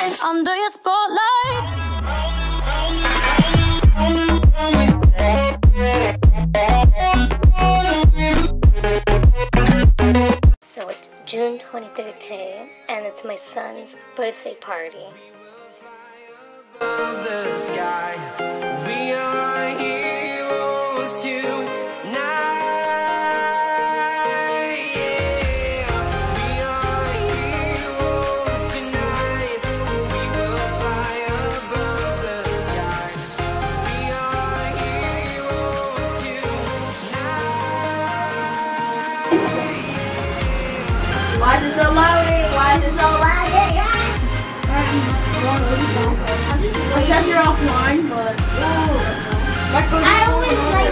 shine under your spotlight. So it's June 23rd today, and it's my son's birthday party. The sky, we are heroes tonight. Yeah, we are heroes tonight. We will fly above the sky. We are heroes tonight. Why is it so loud? Why is it so loud? I guess you're offline, but I always like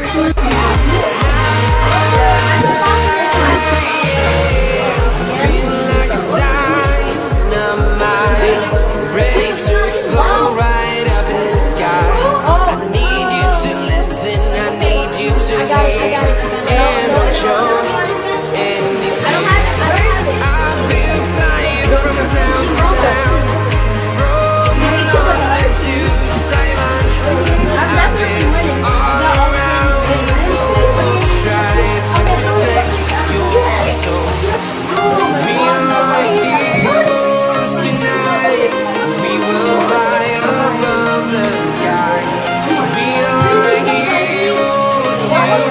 Feel like a dynamite, ready to explode right up in the sky. I need you to listen, I need you to hear, and don't show anything. I've been flying from town to town, from London to Taiwan. I've been all around the globe trying to protect your soul. We are heroes tonight. We will fly above the sky. We are heroes tonight.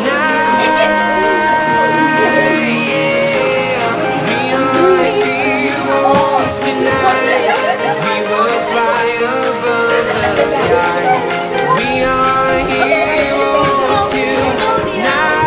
Yeah. We are heroes tonight. We will fly above the sky. We are heroes tonight.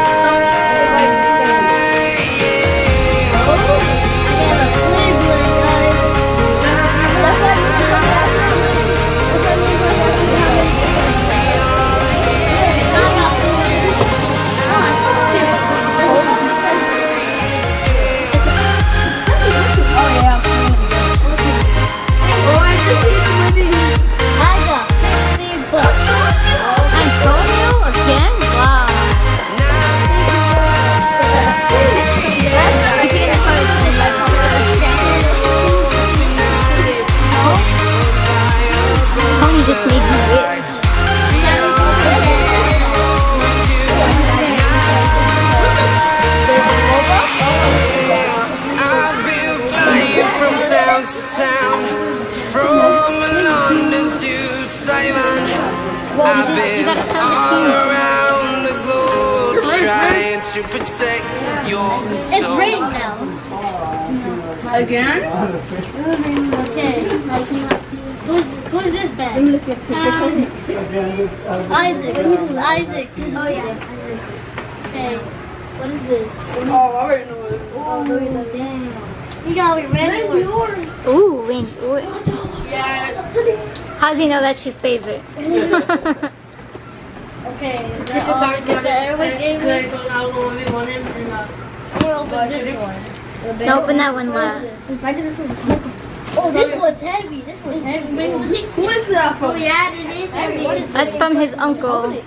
Just makes you rich. I've been flying from town to town, from London to Taiwan. I've been all around the globe trying to protect your soul. it's raining now. Again? Okay. Who's this band? Isaac. This is Isaac. Oh yeah. Okay. What is this? Oh, I already know what it is. Oh, dang. You gotta be ready for it. Ooh, wink. Ooh. Yeah. How's he know that's your favorite? Okay. Is that all? Is that everyone gave me? I'm gonna open this one. No, open that one last. Oh, this one's heavy. This one's heavy. Who is that from? Oh yeah, it is heavy. That's from his uncle. What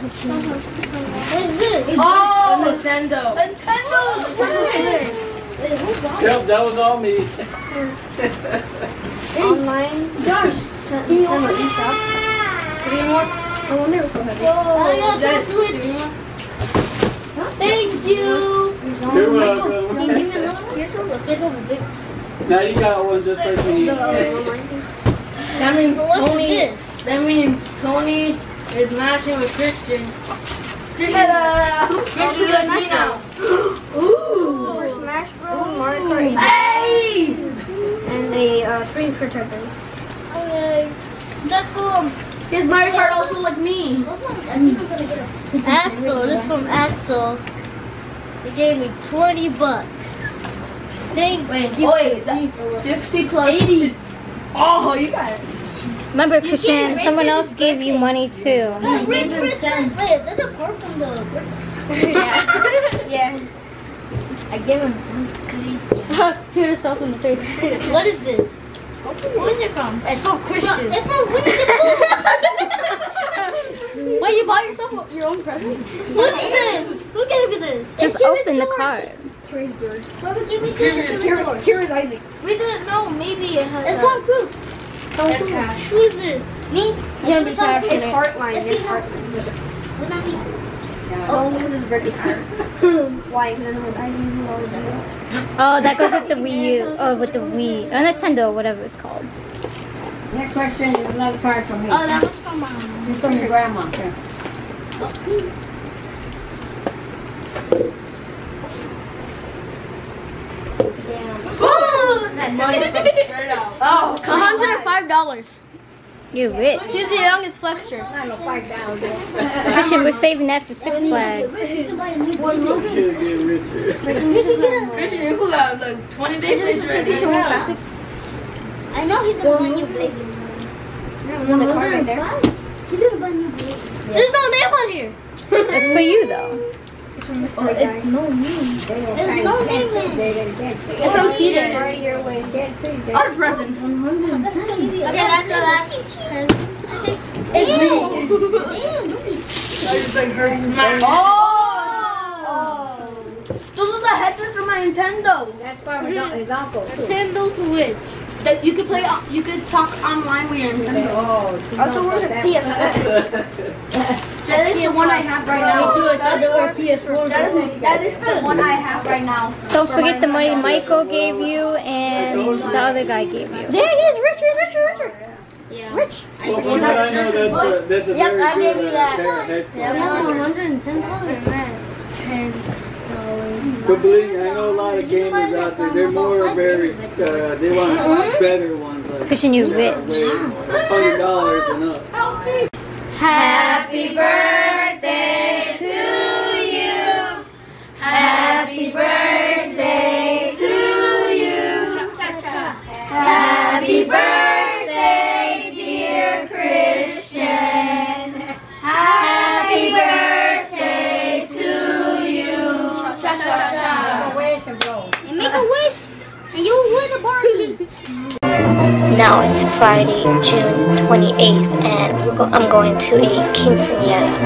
is this? Oh, Nintendo. Yep, that was all me. Online. Josh, can you open this up? Any more? I wonder what's so heavy. I got a Switch. Thank you. You're welcome. Can you give me another one? Here's one. This one's big. Now you got one just like me. That means What's Tony. this? That means Tony is matching with Christian. Christian like me now. Ooh. Super Smash Bros. Mario Kart 8. Hey! And a screen protector. Okay. That's cool. His Mario Kart also like me. Axel. This is from Axel. He gave me $20. Thank you. Wait, 60 plus 80. Oh, you got it. Remember, Christian, someone else gave you money too. Wait, that's a part from the... yeah. I gave him Here's yourself in the third. What is this? Who is it from? It's from Christian. It's from Winnie the Pooh. Wait, you bought yourself your own present? What is this? Who gave you this? Just open the card. Whoever gave me this. Here is Isaac. We didn't know. Maybe it has. It's Tom Cruise. That's Cash. Who is this? Me? You're gonna be Cash. It's Heartline. It's Heartline. What's that mean? Don't lose is really hard. Why? Because then I didn't know all the details. Oh, that goes with the Wii U. Oh, with the Wii. Or Nintendo, whatever it's called. Next question is another card from me. Oh, that was from Mom. It's from your grandma. Here. Oh, $105. You're rich. She's the youngest flexer. I'm a $5. Christian, we're saving that for Six Flags. This kid get richer. Christian, you got like 20 big places right now. Classic. I know he's gonna buy new blade. Another card right there. He's gonna buy new blade. There's no name on here. It's for you, though. It's from Mystery Guy. There's no name. It's from Cedar. Right your way. Our present. Okay, that's the last. It's me. I just like heard smack. Oh! Those are the headsets from my Nintendo. That's from his uncle. Nintendo Switch. That you could play. You could talk online with your Nintendo. Oh, Also, where's a PS4? That is the one I have right now. That's for PS4. That is the one I have right now. Don't forget the money Michael gave you and the other guy gave you. There he is, Richard. Yeah. Rich. Well, from what I know, that's a Yep, very I gave good you that. pair of headphones. $110. But believe me, I know a lot of gamers out there. They're more very, they want better ones. Like, Christian, you're rich. $100 and up. Happy birthday to you. Happy birthday to you. Happy birthday, dear Christian. Happy birthday to you. And make a wish, and you'll win a Barbie. Now it's Friday, June 28th, and I'm going to a quinceañera.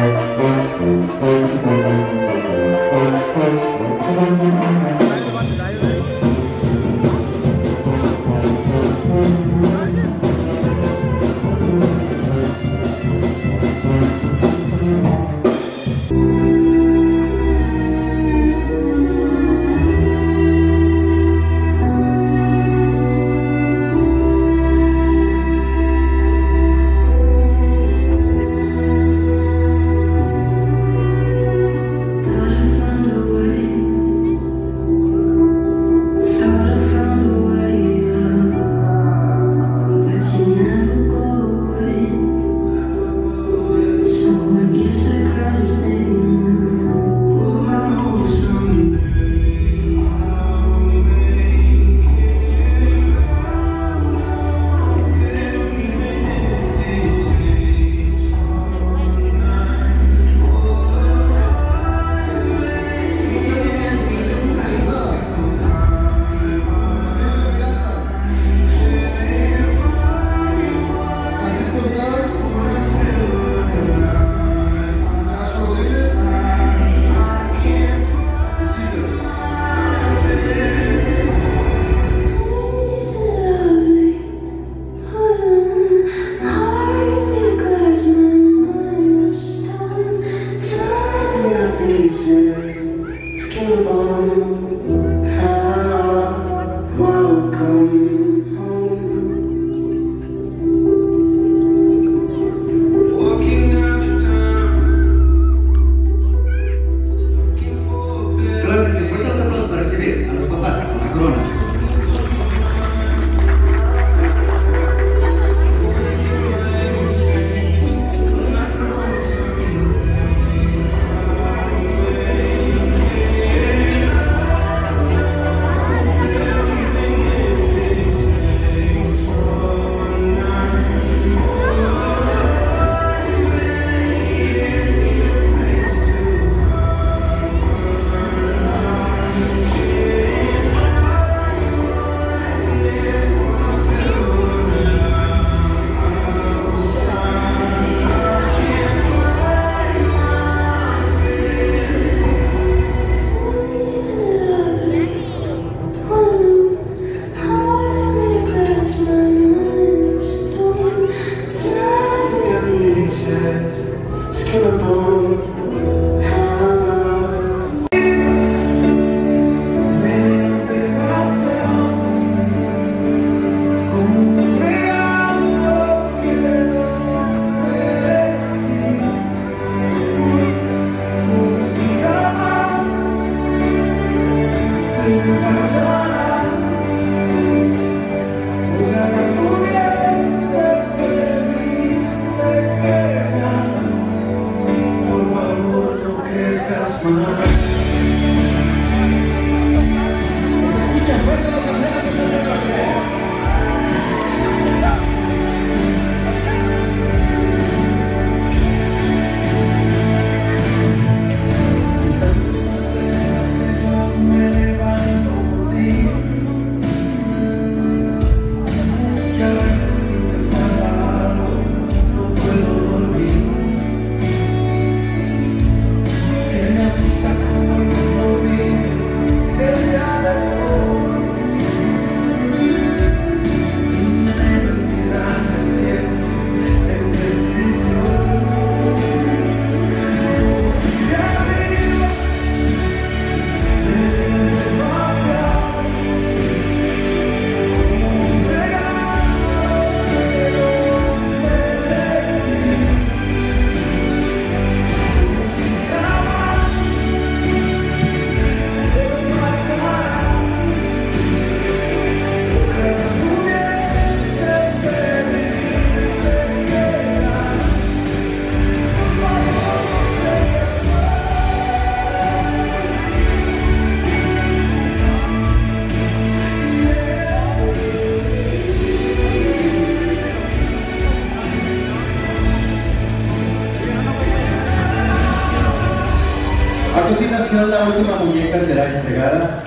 ser la última muñeca será entregada.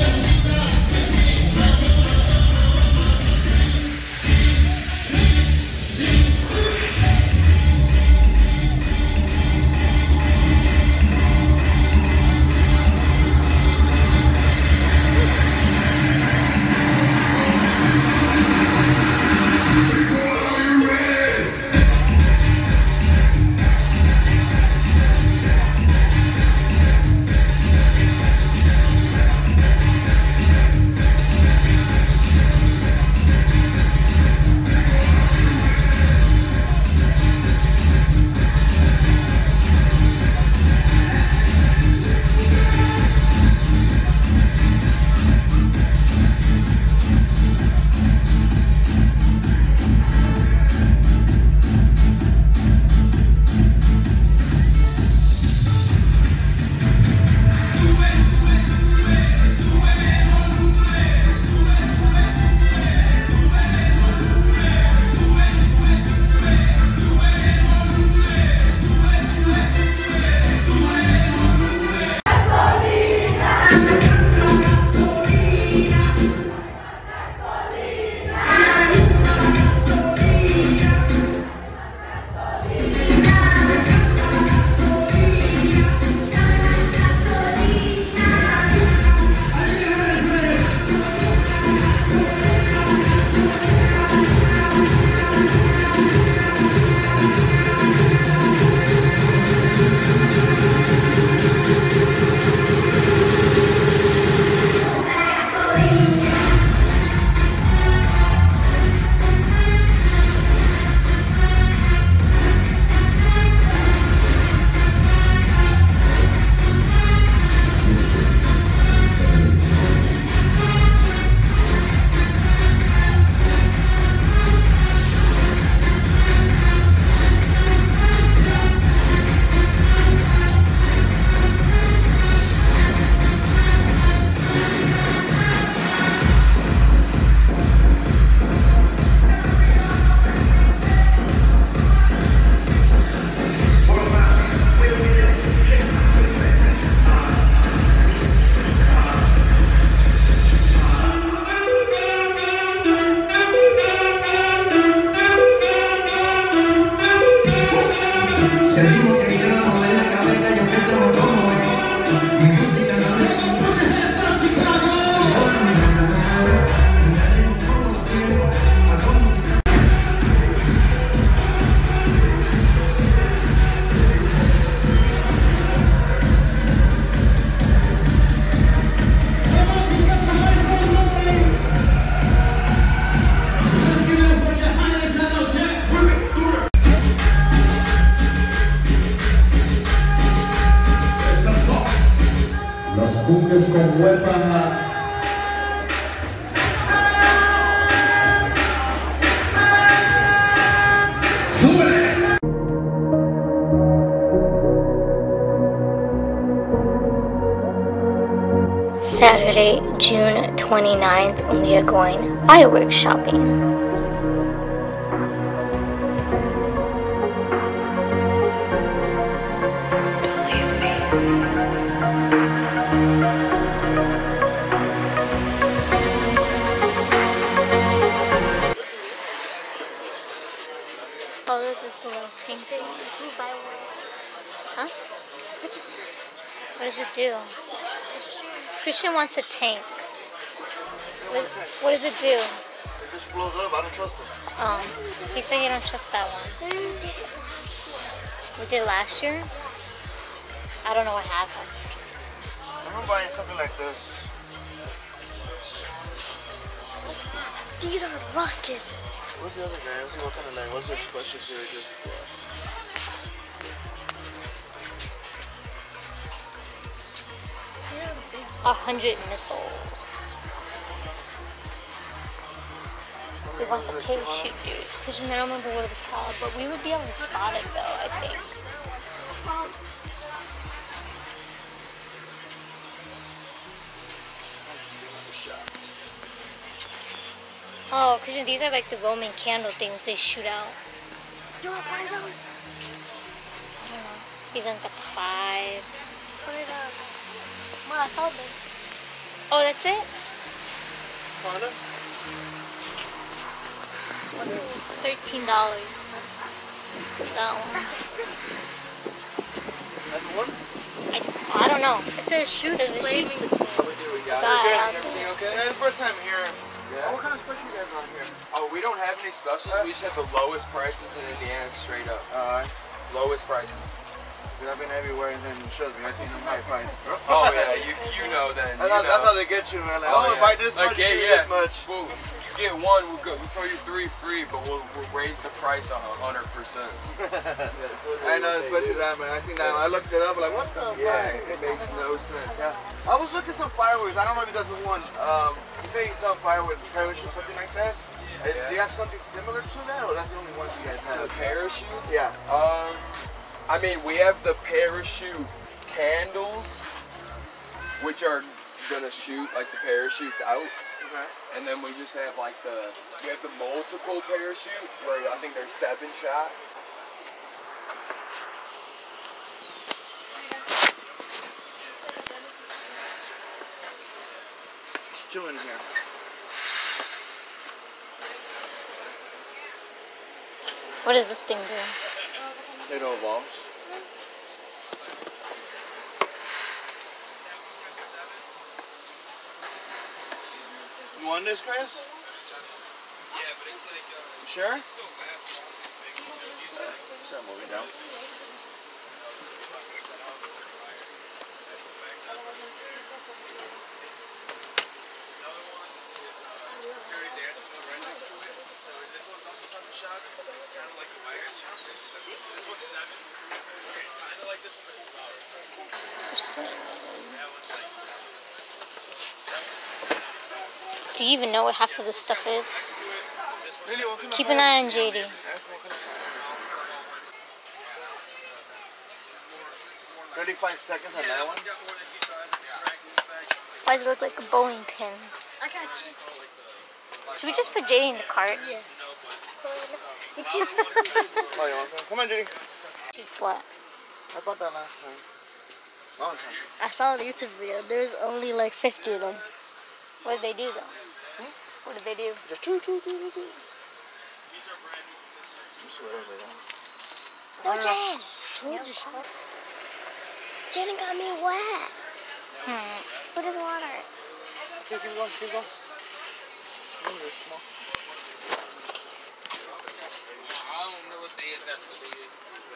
Cumbres con huepa. Saturday, June 29th, and we are going fireworks shopping. Oh, look, this little tank thing. Huh? What does it do? Christian wants a tank. What does it do? It just blows up. I don't trust it. Oh, he said you don't trust that one. We did last year. I don't know what happened. I remember buying something like this. These are rockets. What's the other guy? Let's see what kind of like. What's the special series? Yeah, 100 missiles. We want the parachute, dude. Because I don't remember what it was called, but we would be able to spot it though, I think. Oh, because these are like the Roman candle things they shoot out. You want one of those? I don't know. These are like 5. Put it up. Well, I found it. Oh, that's it? Found it? $13. That one. That's the one? I don't know. It says shoot. It says the shoots. How we do? We got Got it. it. Everything okay? Yeah, the first time here. Yeah. What kind of special you guys on here? Oh, we don't have any specials. We just have the lowest prices in Indiana, straight up. Lowest prices. I've been everywhere and then it shows me. I see some high prices. Oh yeah, you know then. That's how they get you, man. Like, oh, yeah. buy this much, Okay, you yeah. this much. Well, you get one, we'll throw you 3 free, but we'll raise the price 100%. I know, especially that, man. I seen that. I looked it up, like, what the fuck? Yeah, it makes no sense. Yeah. I was looking at some fireworks. I don't know if that's the one. You say you sell fireworks, parachutes, something like that. Do you have something similar to that, or that's the only ones you guys have? The parachutes? Yeah. I mean, we have the parachute candles, which are gonna shoot like the parachutes out. Okay. And then we just have like we have the multiple parachute where I think there's 7 shots. What's doing here? What does this thing do? It evolves. You want this, Chris? Yeah, but it's like you sure? Start moving down. It's kind of like a fire shot. This one's 7. It's kind of like this one, but it's about. That one's like 7. Do you even know what half of this stuff is? Really, what kind of Keep an eye on JD. 35 seconds on that one. Why does it look like a bowling pin? I got you. Should we just put JD in the cart? Yeah. Oh, you want some? Come on, Judy. Just what? I bought that last time. Long time. I saw a YouTube video. There's only like 50 of them. What did they do though? What did they do? Just two. Let me see what else they got. No, Jen. Told you so. Jen got me wet. What is water? Keep going. You're small. I don't know what they that's what they is.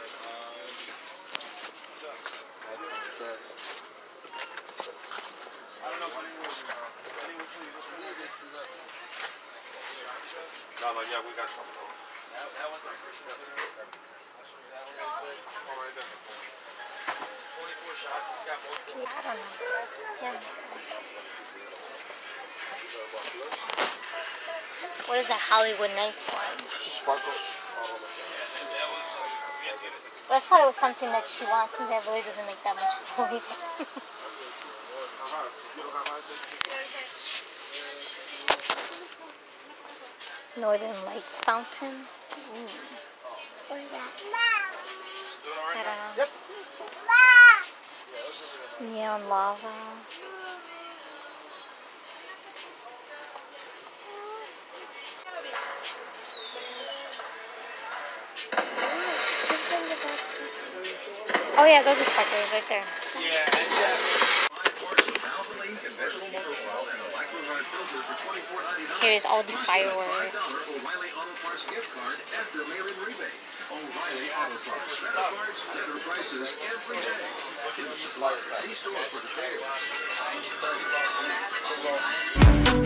I don't know what it was. Yeah, we got something. That was my first step. 24 shots. It's got multiple. I don't know. Yeah. What is that Hollywood Nights one? Sparkles. That's probably something that she wants since it really doesn't make that much noise. Northern Lights Fountain. What is that? I don't know. Yep. Neon lava. Oh yeah, those are sparklers right there. Yeah, that's Here's all the fireworks. See store for the